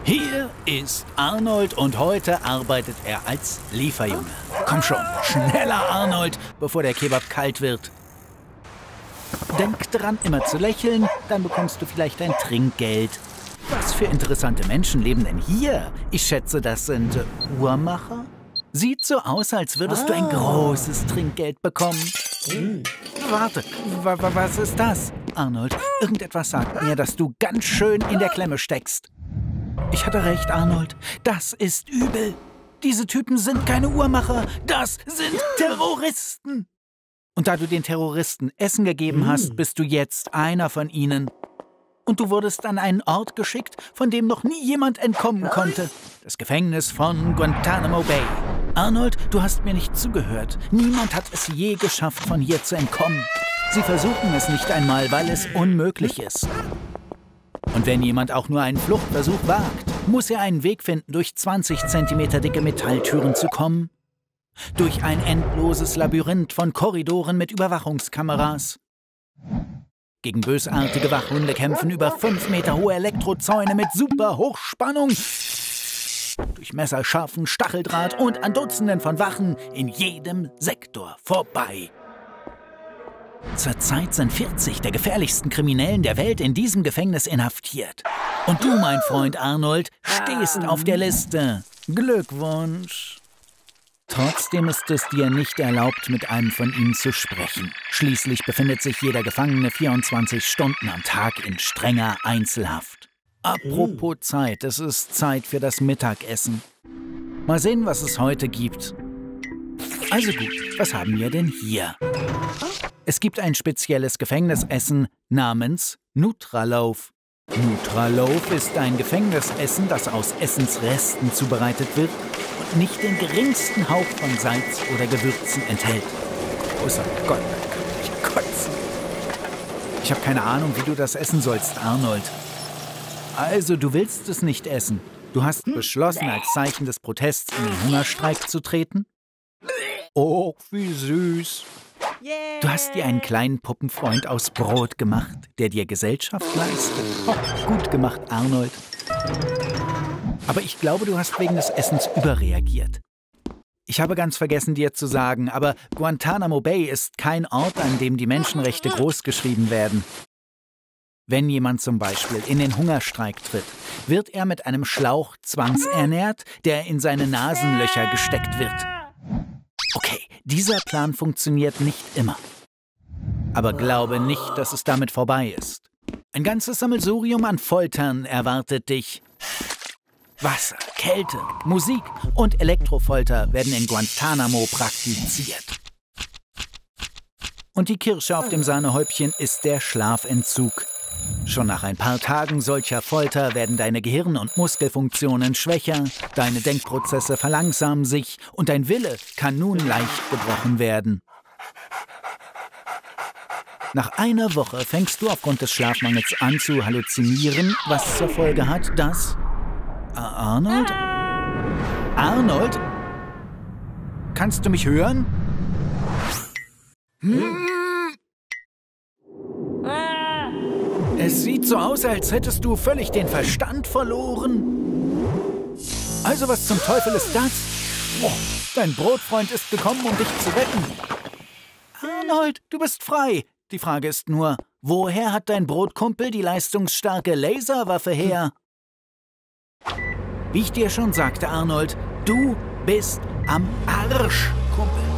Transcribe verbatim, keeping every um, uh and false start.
Hier ist Arnold und heute arbeitet er als Lieferjunge. Komm schon, schneller Arnold, bevor der Kebab kalt wird. Denk dran, immer zu lächeln, dann bekommst du vielleicht ein Trinkgeld. Was für interessante Menschen leben denn hier? Ich schätze, das sind äh, Uhrmacher? Sieht so aus, als würdest ah. du ein großes Trinkgeld bekommen. Hm. Warte, wa wa was ist das? Arnold, irgendetwas sagt mir, dass du ganz schön in der Klemme steckst. Ich hatte recht, Arnold. Das ist übel. Diese Typen sind keine Uhrmacher. Das sind Terroristen. Und da du den Terroristen Essen gegeben hast, bist du jetzt einer von ihnen. Und du wurdest an einen Ort geschickt, von dem noch nie jemand entkommen konnte. Das Gefängnis von Guantanamo Bay. Arnold, du hast mir nicht zugehört. Niemand hat es je geschafft, von hier zu entkommen. Sie versuchen es nicht einmal, weil es unmöglich ist. Und wenn jemand auch nur einen Fluchtversuch wagt, muss er einen Weg finden, durch zwanzig Zentimeter dicke Metalltüren zu kommen. Durch ein endloses Labyrinth von Korridoren mit Überwachungskameras. Gegen bösartige Wachhunde kämpfen über fünf Meter hohe Elektrozäune mit Superhochspannung. Durch messerscharfen Stacheldraht und an Dutzenden von Wachen in jedem Sektor vorbei. Zurzeit sind vierzig der gefährlichsten Kriminellen der Welt in diesem Gefängnis inhaftiert. Und du, mein Freund Arnold, stehst auf der Liste. Glückwunsch. Trotzdem ist es dir nicht erlaubt, mit einem von ihnen zu sprechen. Schließlich befindet sich jeder Gefangene vierundzwanzig Stunden am Tag in strenger Einzelhaft. Apropos Zeit, es ist Zeit für das Mittagessen. Mal sehen, was es heute gibt. Also gut, was haben wir denn hier? Es gibt ein spezielles Gefängnisessen namens Nutraloaf. Nutraloaf ist ein Gefängnisessen, das aus Essensresten zubereitet wird und nicht den geringsten Hauch von Salz oder Gewürzen enthält. Großer Gott, da kann ich kotzen. Ich habe keine Ahnung, wie du das essen sollst, Arnold. Also, du willst es nicht essen. Du hast beschlossen, als Zeichen des Protests in den Hungerstreik zu treten? Oh, wie süß. Du hast dir einen kleinen Puppenfreund aus Brot gemacht, der dir Gesellschaft leistet. Oh, gut gemacht, Arnold. Aber ich glaube, du hast wegen des Essens überreagiert. Ich habe ganz vergessen, dir zu sagen, aber Guantanamo Bay ist kein Ort, an dem die Menschenrechte großgeschrieben werden. Wenn jemand zum Beispiel in den Hungerstreik tritt, wird er mit einem Schlauch zwangsernährt, der in seine Nasenlöcher gesteckt wird. Okay, dieser Plan funktioniert nicht immer. Aber glaube nicht, dass es damit vorbei ist. Ein ganzes Sammelsurium an Foltern erwartet dich. Wasser, Kälte, Musik und Elektrofolter werden in Guantanamo praktiziert. Und die Kirsche auf dem Sahnehäubchen ist der Schlafentzug. Schon nach ein paar Tagen solcher Folter werden deine Gehirn- und Muskelfunktionen schwächer, deine Denkprozesse verlangsamen sich und dein Wille kann nun leicht gebrochen werden. Nach einer Woche fängst du aufgrund des Schlafmangels an zu halluzinieren, was zur Folge hat, dass... Arnold? Arnold? Kannst du mich hören? Hm? Es sieht so aus, als hättest du völlig den Verstand verloren. Also was zum Teufel ist das? Oh, dein Brotfreund ist gekommen, um dich zu retten. Arnold, du bist frei. Die Frage ist nur, woher hat dein Brotkumpel die leistungsstarke Laserwaffe her? Wie ich dir schon sagte, Arnold, du bist am Arsch, Kumpel.